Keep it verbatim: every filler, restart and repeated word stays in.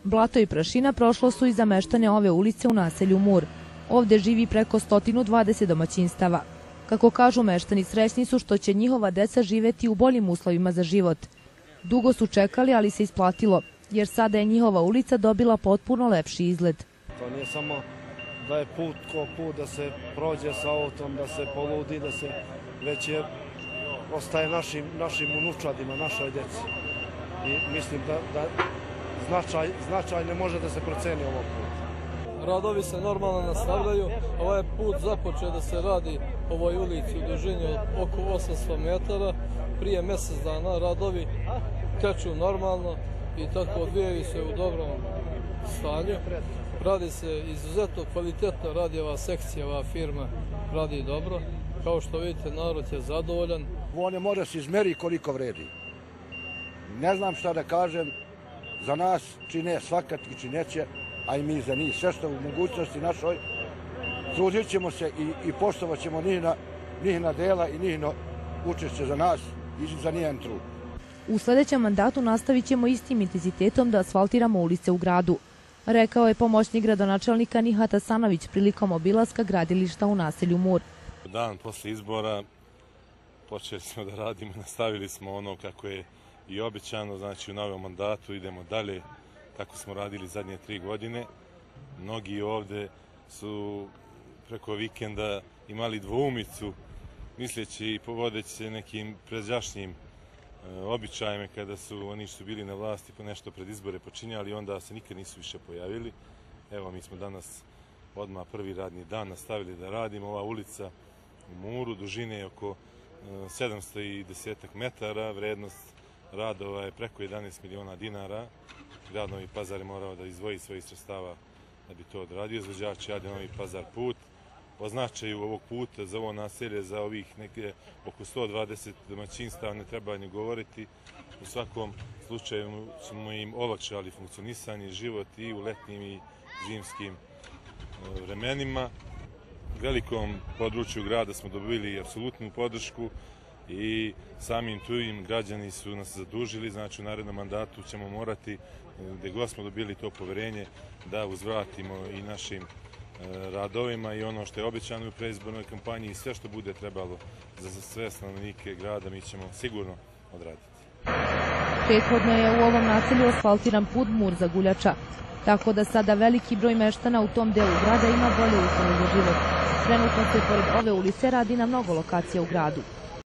Blato i prašina prošlo su i za meštane ove ulice u naselju Mur. Ovde živi preko sto dvadeset domaćinstava. Kako kažu meštani, srećni su što će njihova deca živeti u boljim uslovima za život. Dugo su čekali, ali se isplatilo, jer sada je njihova ulica dobila potpuno lepši izgled. To nije samo da je put ko put, da se prođe sa autom, da se poludi, da se već je ostaje našim, našim unučadima, našoj deci. I mislim da, da značaj, značaj ne može da se proceni ovog puta. Radovi se normalno nastavljaju. Ovaj put započeo da se radi ovoj ulici u dužini oko osamsto metara. Prije mjesec dana radovi teču normalno i tako odvijaju se u dobrom stanju. Radi se izuzetno kvalitetno, radi ova sekcija, ova firma radi dobro. Kao što vidite, narod je zadovoljan. Ovo ne mora se izmeri koliko vredi. Ne znam šta da kažem, za nas čine svakatki čineće, a i mi za njih. Sve što u mogućnosti našoj, trudit ćemo se i, i poštovat ćemo njihna, njihna dela i njihno učešće za nas i za njen trud. U sljedećem mandatu nastavit ćemo istim intenzitetom da asfaltiramo ulice u gradu, rekao je pomoćnik gradonačelnika Nihat Hasanović prilikom obilaska gradilišta u naselju Mur. Dan posle izbora počeli smo da radimo, nastavili smo ono kako je i obećano, znači u novom mandatu idemo dalje, kako smo radili zadnje tri godine. Mnogi ovde su preko vikenda imali dvoumicu, misleći i povodeći se nekim pređašnjim e, običajima kada su oni što su bili na vlasti po nešto pred izbore počinjali, onda se nikad nisu više pojavili. Evo, mi smo danas odmah prvi radni dan nastavili da radimo. Ova ulica u Muru dužine je oko e, sedamsto deset metara, vrednost radova je preko jedanaest miliona dinara. Grad Novi Pazar je morao da izdvoji svojih sredstava da bi to odradio. Izvođač je Novi Pazar put. O značaju ovog puta za ovo naselje, za ovih neke oko sto dvadeset domaćinstava ne treba ni govoriti. U svakom slučaju smo im olakšali funkcionisanje, život i u letnjim i zimskim vremenima. U velikom području grada smo dobili apsolutnu podršku i samim tim građani su nas zadužili, znači u narednom mandatu ćemo morati, gde god smo dobili to poverenje, da uzvratimo i našim radovima i ono što je obećano u predizbornoj kampanji i sve što bude trebalo za sve stanovnike grada mi ćemo sigurno odraditi. Prethodno je u ovom naselju asfaltiran put Mur za Guljača, tako da sada veliki broj meštana u tom delu grada ima bolje uslove za život. Trenutno se pored ove ulice radi na mnogo lokacija u gradu.